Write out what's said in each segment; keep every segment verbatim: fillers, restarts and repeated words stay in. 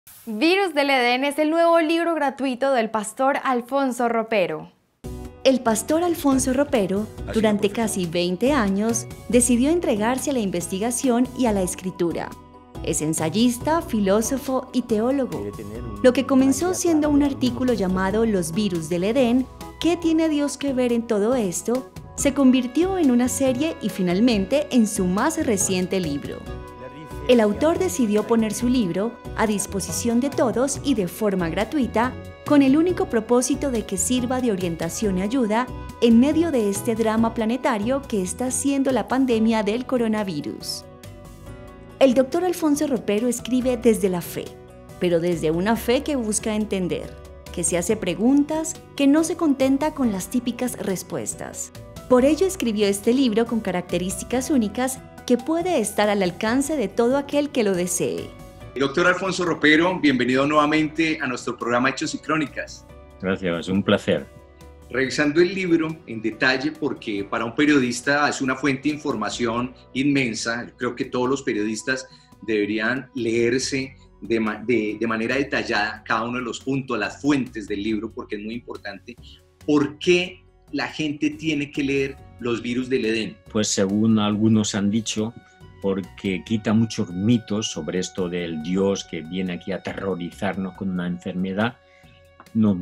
Virus del Edén es el nuevo libro gratuito del pastor Alfonso Ropero. El pastor Alfonso Ropero, durante casi veinte años, decidió entregarse a la investigación y a la escritura. Es ensayista, filósofo y teólogo. Lo que comenzó siendo un artículo llamado Los virus del Edén, ¿qué tiene Dios que ver en todo esto?, se convirtió en una serie y finalmente en su más reciente libro. El autor decidió poner su libro a disposición de todos y de forma gratuita, con el único propósito de que sirva de orientación y ayuda en medio de este drama planetario que está siendo la pandemia del coronavirus. El doctor Alfonso Ropero escribe desde la fe, pero desde una fe que busca entender, que se hace preguntas, que no se contenta con las típicas respuestas. Por ello escribió este libro con características únicas que puede estar al alcance de todo aquel que lo desee. Doctor Alfonso Ropero, bienvenido nuevamente a nuestro programa Hechos y Crónicas. Gracias, un placer. Revisando el libro en detalle, porque para un periodista es una fuente de información inmensa, yo creo que todos los periodistas deberían leerse de, de, de manera detallada cada uno de los puntos, las fuentes del libro, porque es muy importante. ¿Por qué la gente tiene que leer Los virus del Edén? Pues según algunos han dicho, porque quita muchos mitos sobre esto del Dios que viene aquí a aterrorizarnos con una enfermedad, nos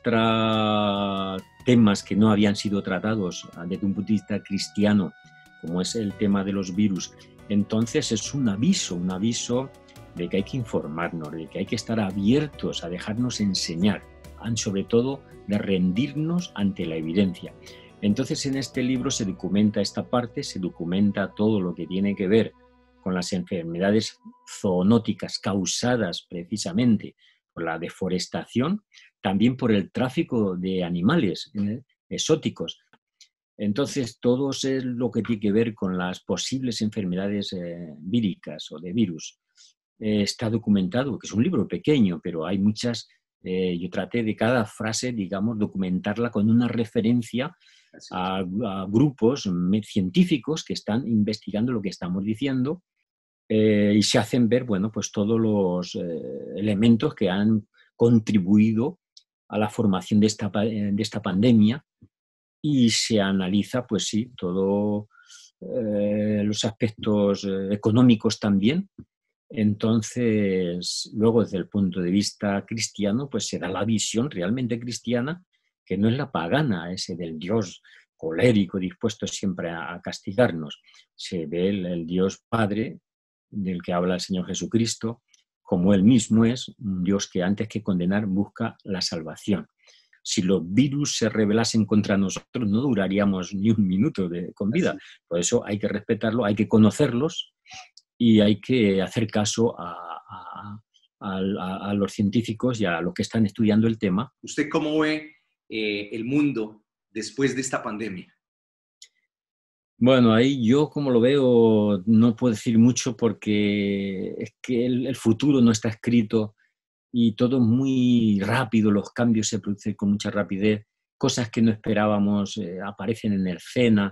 muestra temas que no habían sido tratados desde un punto de vista cristiano, como es el tema de los virus. Entonces es un aviso, un aviso de que hay que informarnos, de que hay que estar abiertos a dejarnos enseñar, sobre todo de rendirnos ante la evidencia. Entonces en este libro se documenta esta parte, se documenta todo lo que tiene que ver con las enfermedades zoonóticas causadas precisamente por la deforestación, también por el tráfico de animales eh, exóticos. Entonces todo es lo que tiene que ver con las posibles enfermedades eh, víricas o de virus. Eh, está documentado, que es un libro pequeño, pero hay muchas. Eh, yo traté de cada frase, digamos, documentarla con una referencia a, a grupos científicos que están investigando lo que estamos diciendo eh, y se hacen ver, bueno, pues todos los eh, elementos que han contribuido a la formación de esta, de esta pandemia y se analiza, pues sí, todos eh, los aspectos eh, económicos también. Entonces, luego desde el punto de vista cristiano, pues se da la visión realmente cristiana, que no es la pagana, ese del Dios colérico, dispuesto siempre a castigarnos. Se ve el, el Dios Padre, del que habla el Señor Jesucristo, como Él mismo es, un Dios que antes que condenar busca la salvación. Si los virus se rebelasen contra nosotros, no duraríamos ni un minuto de, con vida. Por eso hay que respetarlo, hay que conocerlos, y hay que hacer caso a, a, a, a los científicos y a los que están estudiando el tema. ¿Usted cómo ve eh, el mundo después de esta pandemia? Bueno, ahí yo como lo veo no puedo decir mucho porque es que el, el futuro no está escrito y todo es muy rápido, los cambios se producen con mucha rapidez, cosas que no esperábamos eh, aparecen en escena.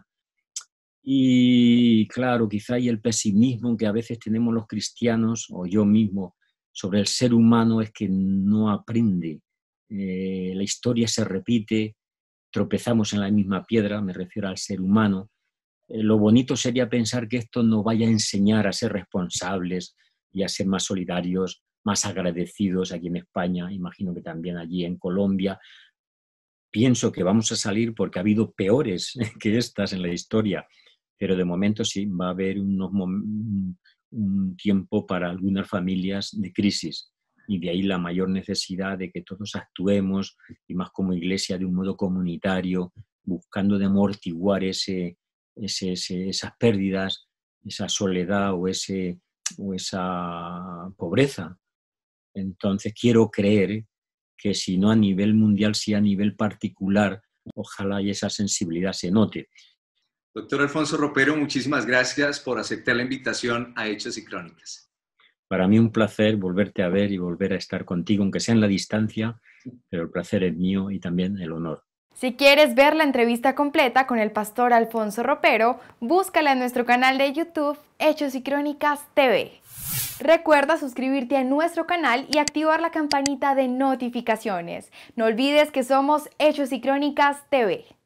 Y claro, quizá hay el pesimismo que a veces tenemos los cristianos, o yo mismo, sobre el ser humano es que no aprende. Eh, la historia se repite, tropezamos en la misma piedra, me refiero al ser humano. Eh, lo bonito sería pensar que esto nos vaya a enseñar a ser responsables y a ser más solidarios, más agradecidos aquí en España, imagino que también allí en Colombia. Pienso que vamos a salir porque ha habido peores que estas en la historia. Pero de momento sí, va a haber unos, un tiempo para algunas familias de crisis y de ahí la mayor necesidad de que todos actuemos y más como iglesia de un modo comunitario, buscando de amortiguar ese, ese, ese, esas pérdidas, esa soledad o, ese, o esa pobreza. Entonces quiero creer que si no a nivel mundial, sí a nivel particular, ojalá y esa sensibilidad se note. Doctor Alfonso Ropero, muchísimas gracias por aceptar la invitación a Hechos y Crónicas. Para mí un placer volverte a ver y volver a estar contigo, aunque sea en la distancia, pero el placer es mío y también el honor. Si quieres ver la entrevista completa con el pastor Alfonso Ropero, búscala en nuestro canal de YouTube, Hechos y Crónicas T V. Recuerda suscribirte a nuestro canal y activar la campanita de notificaciones. No olvides que somos Hechos y Crónicas T V.